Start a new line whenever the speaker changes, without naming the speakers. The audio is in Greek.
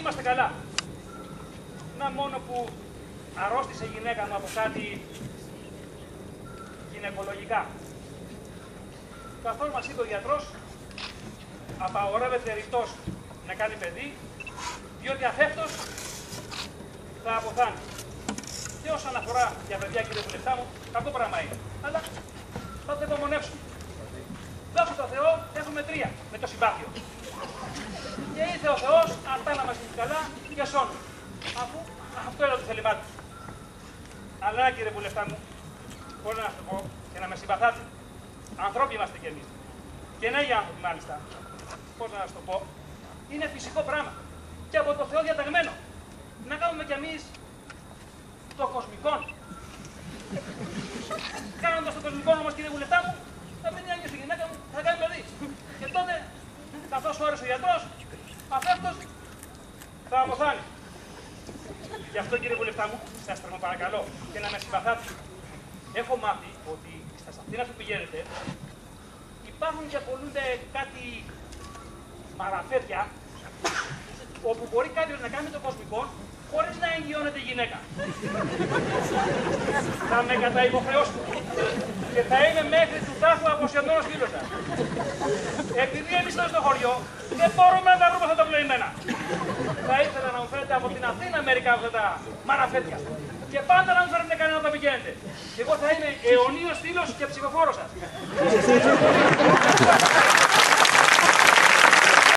είμαστε καλά. Να μόνο που αρρώστησε η γυναίκα μου από κάτι γυναικολογικά. Καθώς μας είπε ο γιατρός, απαγορεύεται ρητός να κάνει παιδί, διότι αφεύτως θα αποθάνει. Και όσον αφορά για παιδιά, κύριε βουλευτά μου, κακό πράγμα είναι. Αλλά θα το υπομονεύσουμε. Δόξα τω Θεώ, έχουμε 3 με το συμπάθειο. Και ήρθε ο Θεός, αυτά να μας είναι καλά και σώνει. Αφού αυτό είναι το θέλημά του. Αλλά κύριε βουλευτά μου, μπορώ να σου πω και να με συμπαθάτε. Ανθρώποι είμαστε κι εμείς. Και νέοι άνθρωποι μάλιστα. Πώς να σου το πω, είναι φυσικό πράγμα. Και από το Θεό διαταγμένο. Να κάνουμε κι εμείς το κοσμικό. Κάνοντας το κοσμικό όμως, κύριε βουλευτά μου, θα μείνει άγγιος η γυναίκα μου, θα κάνει παιδί. Και τότε, καθώς όρεσε ο γιατρός, αφεύτως θα αποθάνει. Γι' αυτό, κύριε βουλευτά μου, σας παρακαλώ και να με συμπαθάτε. Έχω μάθει ότι στα Αθήνα που πηγαίνετε υπάρχουν και απολούνται κάτι μαραφέτια όπου μπορεί κάποιος να κάνει το κοσμικό χωρίς να εγγυώνεται η γυναίκα. Θα με καταυποχρεώσετε και θα είμαι μέχρι του τάφου αποσιαδμένος φίλος σας. Επειδή εμείς στο χωριό δεν μπορούμε να τα βρούμε αυτά τα πλοημένα. Θα ήθελα να μου φέρετε από την Αθήνα μερικά αυτά τα μαραφέτια. Και πάντα να μου φέρετε κανένα όταν πηγαίνετε. Και εγώ θα είμαι αιωνίος φίλος και ψηφοφόρος σας.